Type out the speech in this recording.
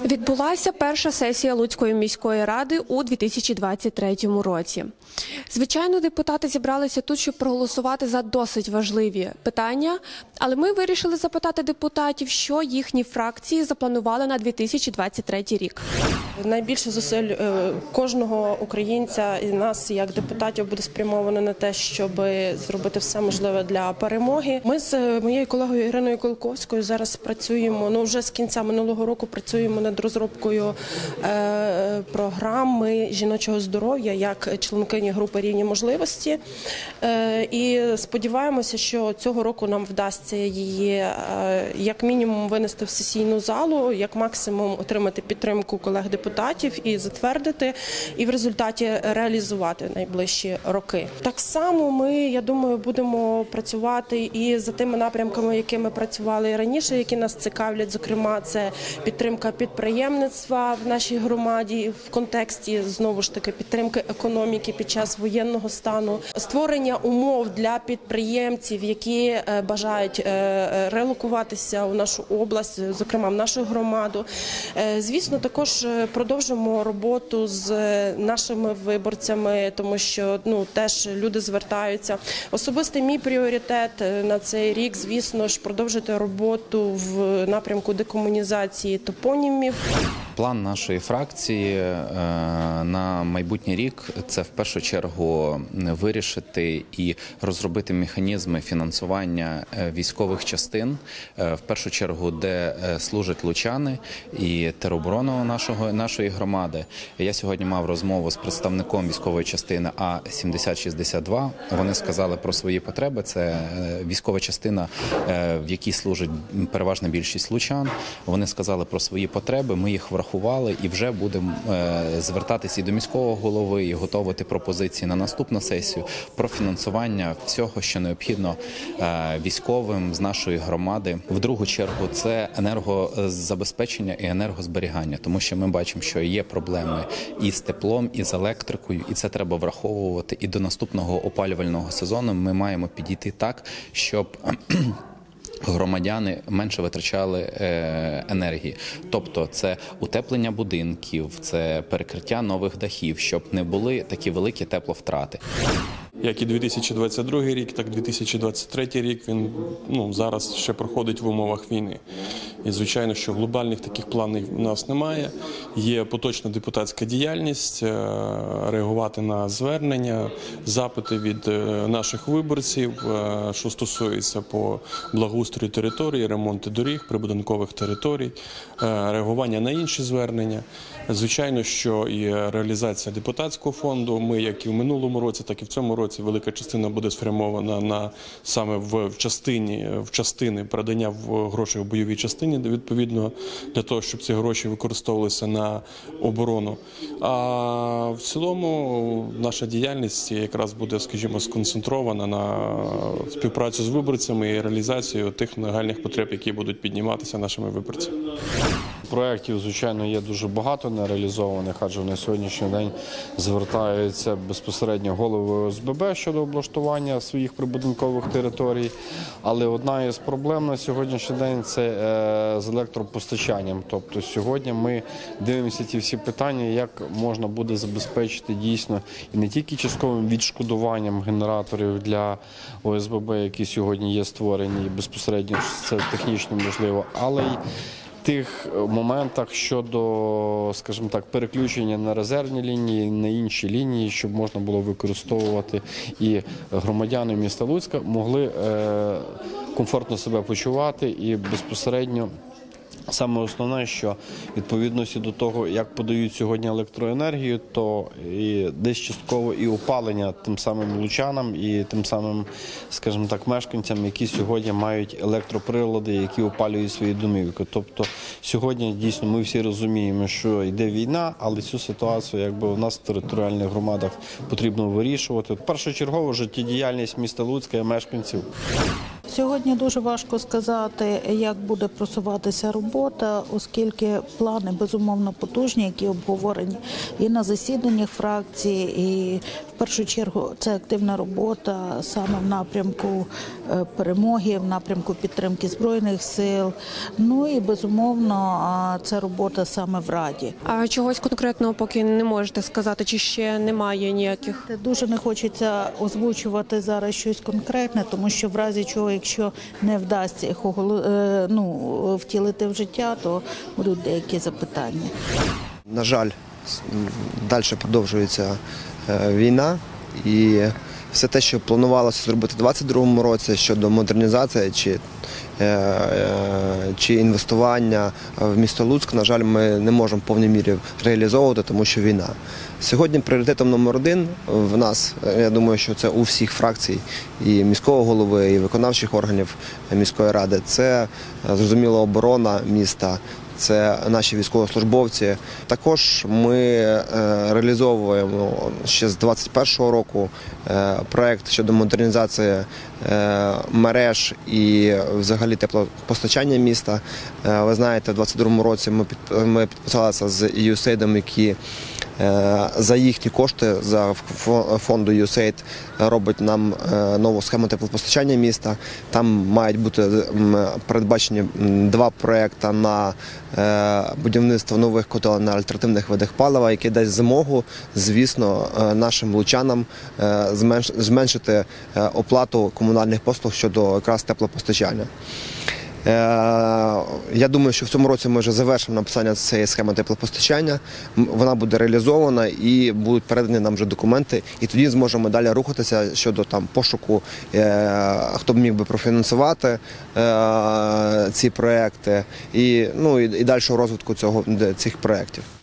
Відбулася перша сесія Луцької міської ради у 2023 році. Звичайно, депутати зібралися тут, щоб проголосувати за досить важливі питання, але ми вирішили запитати депутатів, що їхні фракції запланували на 2023 рік. Найбільше зусиль кожного українця і нас, як депутатів, буде спрямовано на те, щоб зробити все можливе для перемоги. Ми з моєю колегою Іриною Колковською зараз працюємо, вже з кінця минулого року працюємо над розробкою програми жіночого здоров'я як членкині групи «Рівні можливості». І сподіваємося, що цього року нам вдасться її як мінімум винести в сесійну залу, як максимум отримати підтримку колег-депутатів і затвердити, і в результаті реалізувати найближчі роки. Так само ми, я думаю, будемо працювати і за тими напрямками, якими працювали і раніше, які нас цікавлять. Зокрема, це підтримка підприємництва в нашій громаді в контексті, знову ж таки, підтримки економіки під час воєнного стану, створення умов для підприємців, які бажають релокуватися у нашу область, зокрема в нашу громаду. Звісно, також продовжимо роботу з нашими виборцями, тому що теж люди звертаються. Особистий мій пріоритет на цей рік, звісно ж, продовжити роботу в напрямку декомунізації топонімів. План нашої фракції на майбутній рік – це в першу чергу вирішити і розробити механізми фінансування військових частин, в першу чергу, де служать лучани і тероборона нашої громади. Я сьогодні мав розмову з представником військової частини А-7062. Вони сказали про свої потреби. Це військова частина, в якій служить переважна більшість лучан. Вони сказали про свої потреби, ми їх врахували і вже будемо звертатися і до міського голови, і готувати пропозиції на наступну сесію про фінансування всього, що необхідно військовим з нашої громади. В другу чергу це енергозабезпечення і енергозберігання, тому що ми бачимо, що є проблеми і з теплом, і з електрикою, і це треба враховувати. І до наступного опалювального сезону ми маємо підійти так, щоб громадяни менше витрачали енергії. Тобто це утеплення будинків, це перекриття нових дахів, щоб не були такі великі тепловтрати. Як і 2022 рік, так і 2023 рік він зараз ще проходить в умовах війни. І, звичайно, що глобальних таких планів у нас немає. Є поточна депутатська діяльність, реагувати на звернення, запити від наших виборців, що стосується по благоустрою території, ремонту доріг, прибудинкових територій, реагування на інші звернення. Звичайно, що і реалізація депутатського фонду. Ми, як і в минулому році, так і в цьому році, велика частина буде спрямована саме в частини передання грошей в бойовій частині, відповідно, для того, щоб ці гроші використовувалися на оборону. А в цілому наша діяльність якраз буде, скажімо, сконцентрована на співпрацю з виборцями і реалізацію тих нагальних потреб, які будуть підніматися нашими виборцями. Проєктів, звичайно, є дуже багато нереалізованих, адже на сьогоднішній день звертаються безпосередньо голови ОСББ щодо облаштування своїх прибудинкових територій. Але одна із проблем на сьогоднішній день – це з електропостачанням. Тобто сьогодні ми дивимося ті всі питання, як можна буде забезпечити дійсно і не тільки частковим відшкодуванням генераторів для ОСББ, які сьогодні є створені, і безпосередньо це технічно можливо, але й тих моментах щодо, скажімо так, переключення на резервні лінії, на інші лінії, щоб можна було використовувати і громадяни міста Луцька могли комфортно себе почувати і безпосередньо. Саме основне, що відповідності до того, як подають сьогодні електроенергію, то і десь частково і опалення тим самим лучанам і тим самим, скажімо так, мешканцям, які сьогодні мають електроприлади, які опалюють свої домівки. Тобто сьогодні дійсно ми всі розуміємо, що йде війна, але цю ситуацію в нас в територіальних громадах потрібно вирішувати. Першочергово життєдіяльність міста Луцька і мешканців. Сьогодні дуже важко сказати, як буде просуватися робота, оскільки плани безумовно потужні, які обговорені і на засіданнях фракції, і в першу чергу це активна робота саме в напрямку перемоги, в напрямку підтримки Збройних сил. Ну і безумовно це робота саме в Раді. А чогось конкретного поки не можете сказати, чи ще немає ніяких? Дуже не хочеться озвучувати зараз щось конкретне, тому що в разі чого, якщо не вдасться їх втілити в життя, то будуть деякі запитання. На жаль, далі продовжується війна, і все те, що планувалося зробити у 2022 році щодо модернізації чи інвестування в місто Луцьк, на жаль, ми не можемо в повній мірі реалізовувати, тому що війна. Сьогодні пріоритетом номер один в нас, я думаю, що це у всіх фракцій, і міського голови, і виконавчих органів міської ради, це, зрозуміло, оборона міста. Це наші військовослужбовці. Також ми реалізовуємо ще з 2021 року проєкт щодо модернізації мереж і взагалі теплопостачання міста. Ви знаєте, в 2022 році ми підписалися з USAID, які за їхні кошти, за фонду USAID, робить нам нову схему теплопостачання міста. Там мають бути передбачені 2 проєкти на будівництво нових котелень на альтернативних видах палива, які дасть змогу, звісно, нашим лучанам зменшити оплату комунальних послуг щодо якраз теплопостачання. Я думаю, що в цьому році ми вже завершимо написання цієї схеми теплопостачання, вона буде реалізована і будуть передані нам вже документи, і тоді зможемо далі рухатися щодо пошуку, хто б міг би профінансувати ці проекти і дальшого розвитку цих проєктів.